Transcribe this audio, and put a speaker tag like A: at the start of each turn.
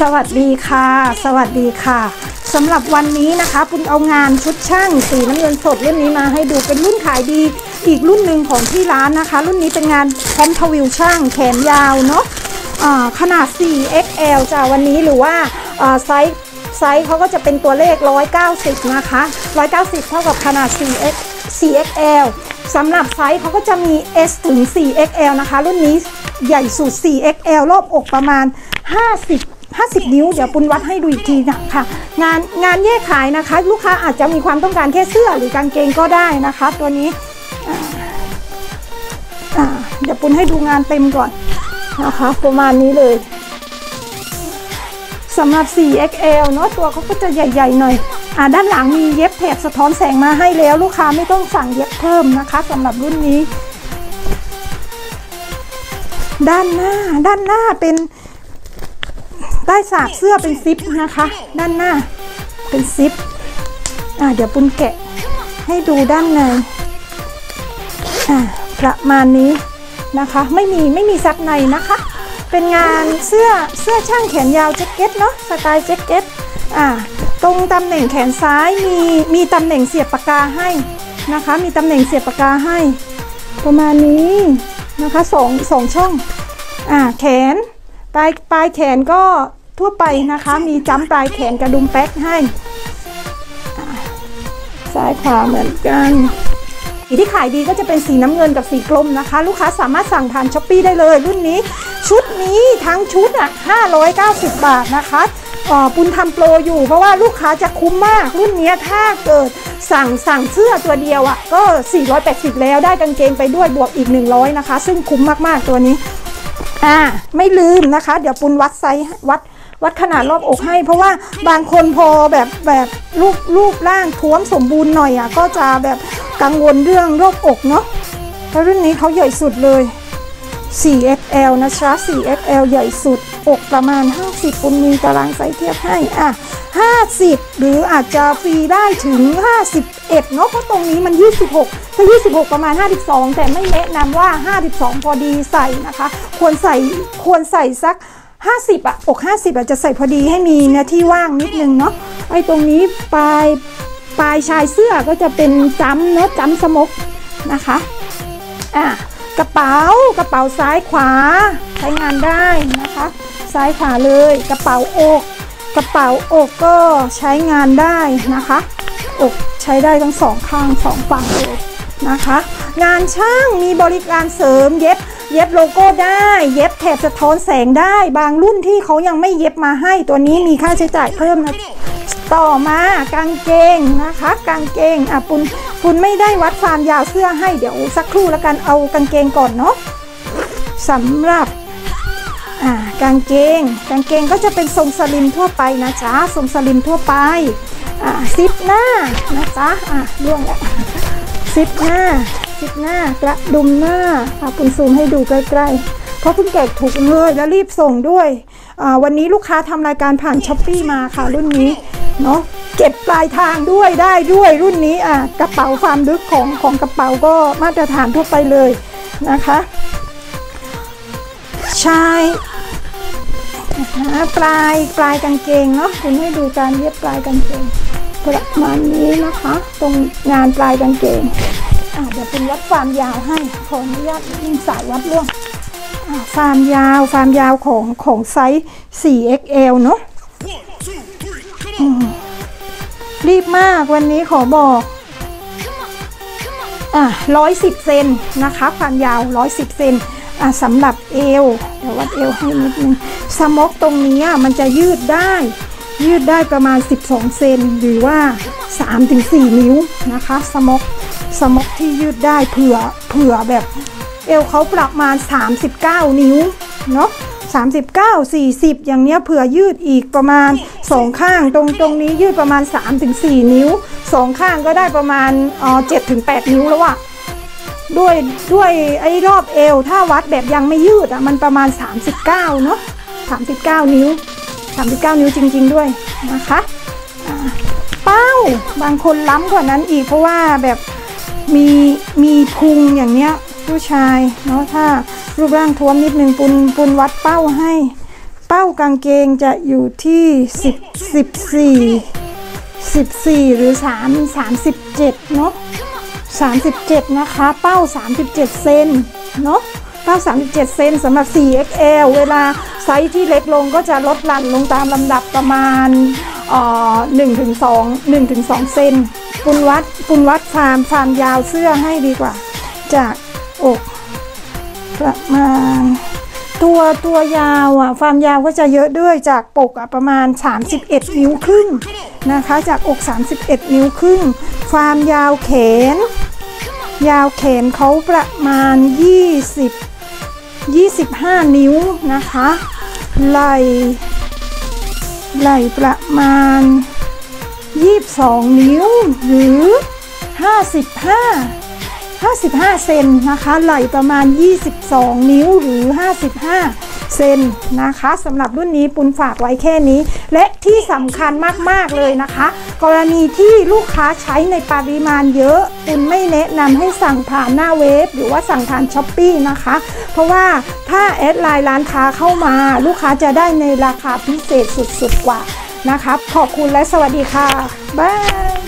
A: วัสดีค่ะสวัสดีค่ะสำหรับวันนี้นะคะปุณเอางานชุดช่างสีน้ำเงินสดรุ่นนี้มาให้ดูเป็นรุ่นขายดีอีกรุ่นหนึ่งของที่ร้านนะคะรุ่นนี้เป็นงานพร้อมทวิวช่างแขนยาวเนาะขนาด 4XL จ้าวันนี้หรือว่าไซส์เขาก็จะเป็นตัวเลข190นะคะ190เท่ากับขนาด 4XL สำหรับไซส์เขาก็จะมี S ถึง 4XL นะคะรุ่นนี้ใหญ่สุด 4XL รอบอกประมาณ50 นิ้วเดี๋ยวปุณวัดให้ดูอีกทีนะคะงานแยกขายนะคะลูกค้าอาจจะมีความต้องการแค่เสื้อหรือกางเกงก็ได้นะคะตัวนี้เดี๋ยวปุณให้ดูงานเต็มก่อนนะคะประมาณนี้เลยสำหรับ 4XL เนาะตัวเขาก็จะใหญ่ๆหน่อยด้านหลังมีเย็บแถบสะท้อนแสงมาให้แล้วลูกค้าไม่ต้องสั่งเย็บเพิ่มนะคะสำหรับรุ่นนี้ด้านหน้าเป็นใต้สากเสื้อเป็นซิปนะคะด้านหน้าเป็นซิปเดี๋ยวปุณแกะให้ดูด้านในประมาณนี้นะคะไม่มีซักในนะคะเป็นงานเสื้อช่างแขนยาวแจ็คเก็ตเนาะสไตล์แจ็คเก็ตตรงตำแหน่งแขนซ้ายมีตำแหน่งเสียบปากกาให้นะคะมีตำแหน่งเสียบปากกาให้ประมาณนี้นะคะสองช่องแขนปลายแขนก็ทั่วไปนะคะมีจ้ำปลายแขนกระดุมแป๊กให้ซ้ายขวาเหมือนกันสีที่ขายดีก็จะเป็นสีน้ำเงินกับสีกลมนะคะลูกค้าสามารถสั่งทางช้อปปี้ได้เลยรุ่นนี้ชุดนี้ทั้งชุด590 บาทนะคะปุณทำโปรอยู่เพราะว่าลูกค้าจะคุ้มมากรุ่นนี้ถ้าเกิดสั่งเสื้อตัวเดียวก็480แล้วได้กางเกงไปด้วยบวกอีก100นะคะซึ่งคุ้มมากๆตัวนี้ไม่ลืมนะคะเดี๋ยวปุณวัดไซส์วัดขนาดรอบอกให้เพราะว่าบางคนพอแบบรูปร่างท้วมสมบูรณ์หน่อยก็จะแบบกังวลเรื่องรอบอกเนาะเพราะรุ่นนี้เขาใหญ่สุดเลย 4XL นะจ๊ะ 4XL ใหญ่สุดอกประมาณ50ปุณมีตารางไซส์เทียบให้50หรืออาจจะฟรีได้ถึง51เนาะเพราะตรงนี้มัน26ถ้า26ประมาณ52แต่ไม่แนะนำว่า52พอดีใส่นะคะควรใส่สัก50อก50จะใส่พอดีให้มีเนื้อที่ว่างนิดนึงเนาะไอ้ตรงนี้ปลายชายเสื้อก็จะเป็นจ้ำเนาะจ้ำสมกนะคะกระเป๋าซ้ายขวาใช้งานได้นะคะซ้ายขวาเลยกระเป๋าอกก็ใช้งานได้นะคะอกใช้ได้ทั้ง2ข้าง2ฝั่งเลยนะคะงานช่างมีบริการเสริมเย็บโลโก้ได้เย็บแถบสะท้อนแสงได้บางรุ่นที่เขายังไม่เย็บมาให้ตัวนี้มีค่าใช้จ่ายเพิ่มนะต่อมากางเกงนะคะกางเกงปุณไม่ได้วัดความยาวเสื้อให้เดี๋ยวสักครู่แล้วกันเอากางเกงก่อนเนาะสำหรับกางเกงก็จะเป็นทรงสลิมทั่วไปนะจ๊ะทรงสลิมทั่วไปซิปหน้านะจ๊ะล่วงแล้วซิปหน้ากระดุมหน้าปุณซูมให้ดูใกล้ๆเพราะคุณแกะถูกเลยแล้วรีบส่งด้วยวันนี้ลูกค้าทำรายการผ่านช้อปปี้มาค่ะรุ่นนี้เนาะเก็บปลายทางด้วยได้ด้วยรุ่นนี้กระเป๋าความลึกของกระเป๋าก็มาตรฐานทั่วไปเลยนะคะชายปลายกางเกงเนาะคุณให้ดูการเย็บปลายกางเกงประมาณนี้นะคะตรงงานปลายกางเกงเดี๋ยวเป็นวัดความยาวให้ขออนุญาตยิงสายวัดล่วงความยาวของไซส์ 4XL เนาะรีบมากวันนี้ขอบอก110 เซนนะคะความยาว110 เซนสำหรับเอวเดี๋ยววัดเอวให้นิดนึงสมกตรงนี้มันจะยืดได้ประมาณ12 เซนหรือว่า 3-4 นิ้วนะคะสมกที่ยืดได้เผื่อแบบเอวเขาประมาณ39 นิ้วเนาะ39 40อย่างเนี้ยเผื่อยืดอีกประมาณ2ข้างตรงนี้ยืดประมาณ 3-4 นิ้ว2ข้างก็ได้ประมาณ7-8 นิ้วแล้วด้วยไอ้รอบเอวถ้าวัดแบบยังไม่ยืดมันประมาณ39เนาะ39 นิ้วจริงๆด้วยนะคะเป้าบางคนล้ำกว่านั้นอีกเพราะว่าแบบมีพุงอย่างเนี้ยผู้ชายเนาะถ้ารูปร่างท้วมนิดนึงปุณวัดเป้าให้เป้ากางเกงจะอยู่ที่14หรือ37เนาะ37นะคะเป้า37เซนเนาะเป้า37เซนสำหรับ 4XL เวลาไซส์ที่เล็กลงก็จะลดหลั่นลงตามลำดับประมาณ1-2 เซนปุณวัดความยาวเสื้อให้ดีกว่าจากอกประมาณตัวยาวความยาวก็จะเยอะด้วยจากปกประมาณ31นิ้วครึ่งนะคะจากอก31นิ้วครึ่งความยาวแขนเขาประมาณ25นิ้วนะคะไหล่ประมาณ22นิ้วหรือ55เซนนะคะไหล่ประมาณ22นิ้วหรือ55เซนนะคะสำหรับรุ่นนี้ปุณฝากไว้แค่นี้และที่สำคัญมากๆเลยนะคะกรณีที่ลูกค้าใช้ในปริมาณเยอะปุณไม่แนะนำให้สั่งผ่านหน้าเว็บหรือว่าสั่งผ่าน Shopee นะคะเพราะว่าถ้าแอดไลน์ร้านค้าเข้ามาลูกค้าจะได้ในราคาพิเศษสุดๆกว่านะคะขอบคุณและสวัสดีค่ะบ๊าย